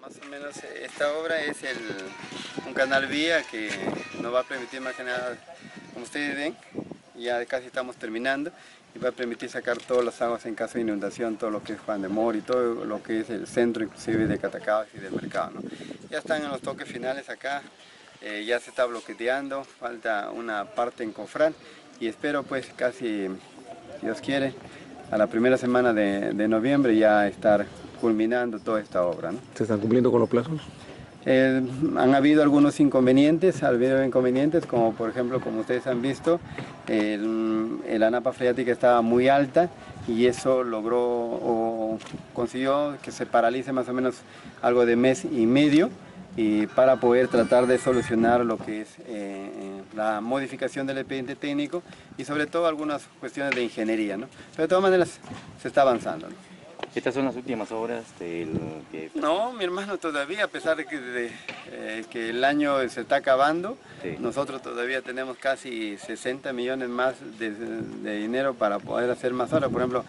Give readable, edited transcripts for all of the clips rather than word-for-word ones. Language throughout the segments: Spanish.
Más o menos esta obra es un canal vía que nos va a permitir más que nada, como ustedes ven, ya casi estamos terminando, y va a permitir sacar todas las aguas en caso de inundación, todo lo que es Juan de Mora y todo lo que es el centro inclusive de Catacaos y del mercado, ¿no? Ya están en los toques finales acá, ya se está bloqueteando, falta una parte en Cofrán y espero pues casi, si Dios quiere, a la primera semana de noviembre ya estar culminando toda esta obra, ¿no? ¿Se están cumpliendo con los plazos? Han habido algunos inconvenientes, como por ejemplo, como ustedes han visto, la napa freática estaba muy alta y eso logró o consiguió que se paralice más o menos algo de mes y medio y para poder tratar de solucionar lo que es la modificación del expediente técnico y sobre todo algunas cuestiones de ingeniería, ¿no? Pero de todas maneras se está avanzando, ¿no? ¿Estas son las últimas obras del que...? No, mi hermano, todavía, a pesar de que el año se está acabando, Sí. nosotros todavía tenemos casi 60 millones más de dinero para poder hacer más obras. Por ejemplo,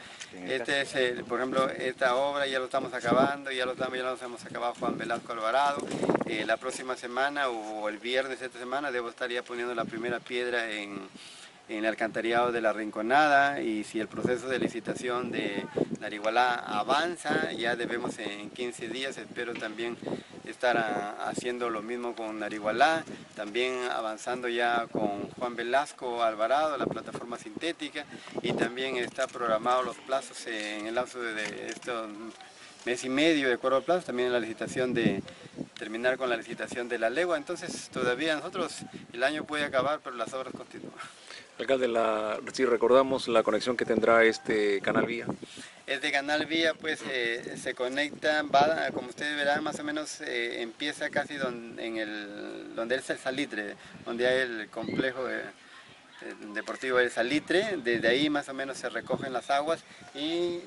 esta obra ya lo estamos acabando, ya nos hemos acabado Juan Velasco Alvarado. La próxima semana o el viernes de esta semana debo estar ya poniendo la primera piedra en el alcantarillado de la Rinconada, y si el proceso de licitación de Narigualá avanza, ya debemos en 15 días, espero también estar haciendo lo mismo con Narigualá, también avanzando ya con Juan Velasco Alvarado, la plataforma sintética, y también está programado los plazos en el lapso de estos mes y medio, de acuerdo al plazo, también la licitación terminar con la licitación de la legua. Entonces todavía nosotros, el año puede acabar, pero las obras continúan. Alcalde, si recordamos la conexión que tendrá este canal vía. Este canal vía pues se conecta, como ustedes verán, más o menos empieza casi donde es el Salitre, donde hay el complejo deportivo del Salitre. Desde ahí más o menos se recogen las aguas y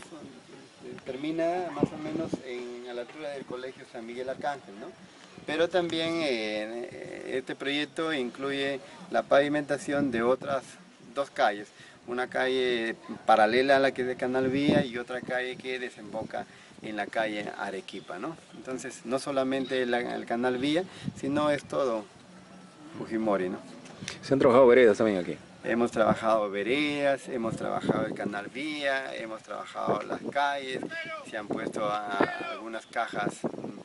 termina más o menos a la altura del colegio San Miguel Arcángel, ¿no? Pero también este proyecto incluye la pavimentación de otras dos calles, una calle paralela a la que es de Canal Vía y otra calle que desemboca en la calle Arequipa, ¿no? Entonces no solamente el Canal Vía, sino es todo Fujimori, ¿no? Se han trabajado veredas también aquí. Hemos trabajado veredas, hemos trabajado el canal vía, hemos trabajado las calles, se han puesto algunas cajas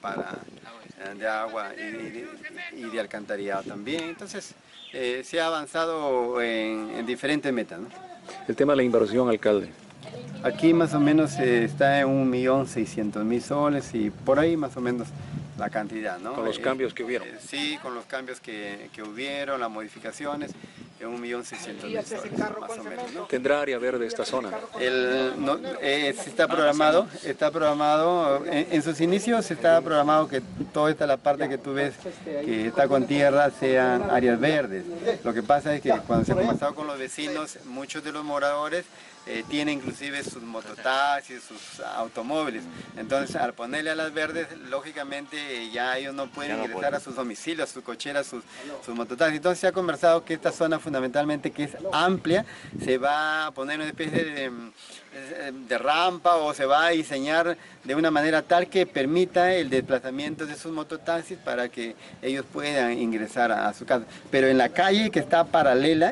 de agua y de alcantarillado también. Entonces se ha avanzado en diferentes metas, ¿no? El tema de la inversión, alcalde. Aquí más o menos está en 1.600.000 soles y por ahí más o menos la cantidad, ¿no? Con los cambios que hubieron. Sí, con los cambios que hubieron, las modificaciones, 1.600.000 soles más o menos, ¿no? ¿Tendrá área verde esta zona? Está programado, en sus inicios estaba programado que toda la parte que tú ves que está con tierra sean áreas verdes. Lo que pasa es que cuando se ha conversado con los vecinos, muchos de los moradores tienen inclusive sus mototaxis, sus automóviles. Entonces al ponerle a las verdes, lógicamente ya ellos no pueden ingresar a sus domicilios, a sus cocheras, sus mototaxis. Entonces se ha conversado que esta zona fundamentalmente, que es amplia, se va a poner una especie de rampa o se va a diseñar de una manera tal que permita el desplazamiento de sus mototaxis para que ellos puedan ingresar a su casa. Pero en la calle que está paralela,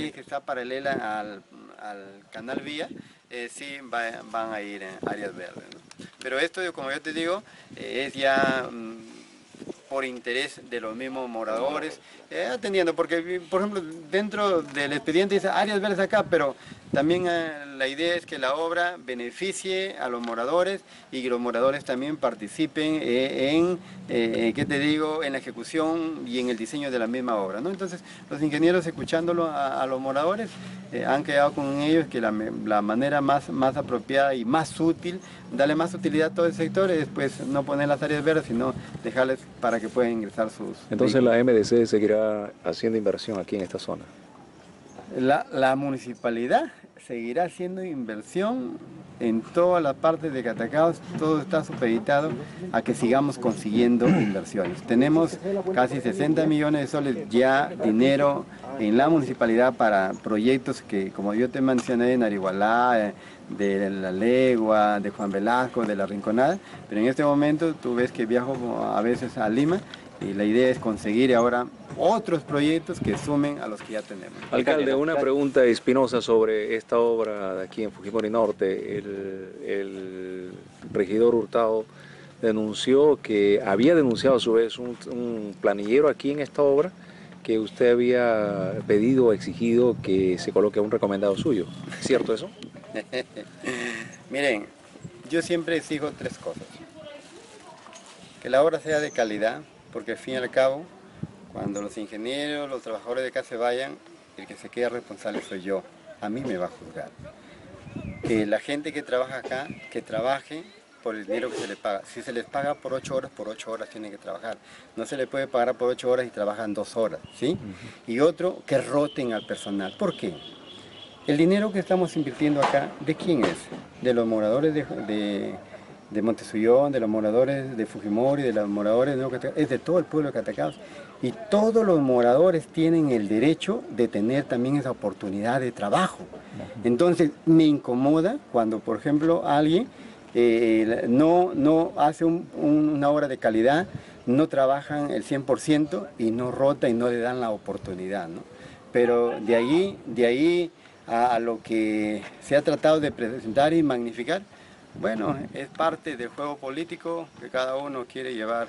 al canal vía, sí van a ir en áreas verdes, ¿no? Pero esto, como yo te digo, es ya por interés de los mismos moradores, atendiendo, porque por ejemplo dentro del expediente dice áreas verdes acá, pero también la idea es que la obra beneficie a los moradores y que los moradores también participen ¿qué te digo?, en la ejecución y en el diseño de la misma obra, ¿no? Entonces los ingenieros, escuchándolo a los moradores, han quedado con ellos que la manera más apropiada y más útil, darle más utilidad a todo el sector, es pues no poner las áreas verdes, sino dejarles para que puedan ingresar sus Entonces vehículos. la MDC seguirá haciendo inversión aquí en esta zona. La municipalidad seguirá haciendo inversión en todas las partes de Catacaos, todo está supeditado a que sigamos consiguiendo inversiones. Tenemos casi 60 millones de soles ya dinero en la municipalidad para proyectos que, como yo te mencioné, en Arihualá, de La Legua, de Juan Velasco, de La Rinconada, pero en este momento tú ves que viajo a veces a Lima y la idea es conseguir ahora otros proyectos que sumen a los que ya tenemos. Alcalde, una pregunta espinosa sobre esta obra de aquí en Fujimori Norte. El regidor Hurtado denunció que había denunciado a su vez un planillero aquí en esta obra que usted había pedido o exigido que se coloque a un recomendado suyo. ¿Es cierto eso? Miren, yo siempre exijo tres cosas. Que la obra sea de calidad, porque al fin y al cabo, cuando los ingenieros, los trabajadores de acá se vayan, el que se queda responsable soy yo. A mí me va a juzgar. Que la gente que trabaja acá, que trabaje por el dinero que se les paga. Si se les paga por 8 horas tienen que trabajar. No se les puede pagar por 8 horas y trabajan 2 horas, ¿sí? Y otro, que roten al personal. ¿Por qué? El dinero que estamos invirtiendo acá, ¿de quién es? De los moradores de Montesuyón, de los moradores de Fujimori, de los moradores de Nuevo Catacaos, es de todo el pueblo de Catacaos. Y todos los moradores tienen el derecho de tener también esa oportunidad de trabajo. Entonces, me incomoda cuando, por ejemplo, alguien no hace una obra de calidad, no trabajan el 100% y no rota y no le dan la oportunidad, ¿no? Pero de ahí a lo que se ha tratado de presentar y magnificar, bueno, es parte del juego político que cada uno quiere llevar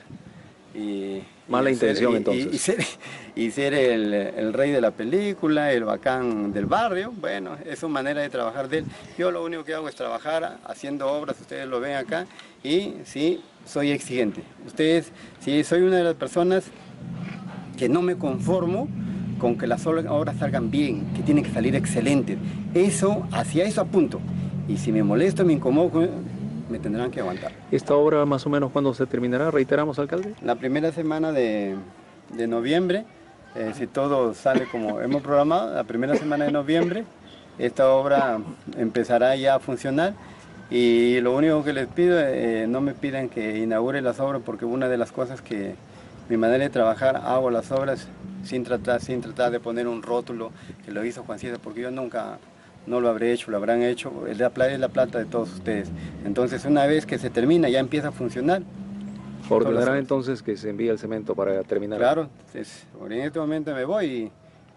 Mala intención entonces. Y ser el rey de la película, el bacán del barrio, bueno, es su manera de trabajar de él. Yo lo único que hago es trabajar haciendo obras, ustedes lo ven acá, y sí, soy exigente. Ustedes, sí, soy una de las personas que no me conformo con que las obras salgan bien, que tienen que salir excelentes. Hacia eso apunto. Y si me molesto, me incomodo, me tendrán que aguantar. ¿Esta obra más o menos cuándo se terminará? Reiteramos, alcalde. La primera semana de noviembre, si todo sale como hemos programado, la primera semana de noviembre, esta obra empezará ya a funcionar. Y lo único que les pido, no me pidan que inaugure las obras, porque una de las cosas que mi manera de trabajar, hago las obras sin tratar de poner un rótulo que lo hizo Juancito, porque yo nunca... No lo habré hecho, lo habrán hecho, es la plata de todos ustedes. Entonces, una vez que se termina, ya empieza a funcionar. ¿Ordenará entonces que se envíe el cemento para terminar? Claro, en este momento me voy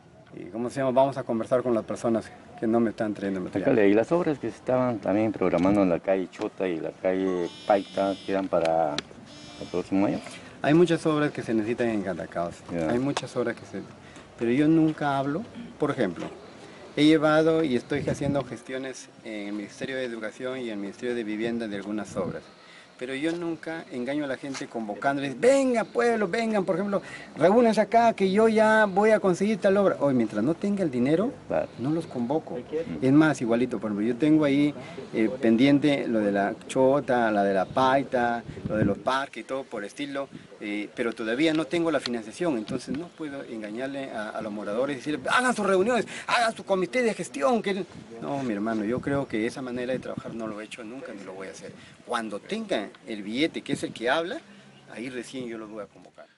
y ¿cómo se llama? Vamos a conversar con las personas que no me están trayendo material. Alcalde, ¿y las obras que se estaban también programando en la calle Chota y la calle Paita quedan para el próximo año? Hay muchas obras que se necesitan en Catacaos, hay muchas obras pero yo nunca hablo, por ejemplo, he llevado y estoy haciendo gestiones en el Ministerio de Educación y en el Ministerio de Vivienda de algunas obras. Pero yo nunca engaño a la gente convocándoles, venga pueblo, vengan, por ejemplo, reúnanse acá que yo ya voy a conseguir tal obra. Hoy, mientras no tenga el dinero, no los convoco. Es más, igualito, por ejemplo, yo tengo ahí pendiente lo de la Chota, la de la Paita, lo de los parques y todo por estilo, pero todavía no tengo la financiación, entonces no puedo engañarle a los moradores y decirles, hagan sus reuniones, hagan su comité de gestión. No, mi hermano, yo creo que esa manera de trabajar no lo he hecho nunca ni lo voy a hacer. Cuando tenga el billete, que es el que habla, ahí recién yo los voy a convocar.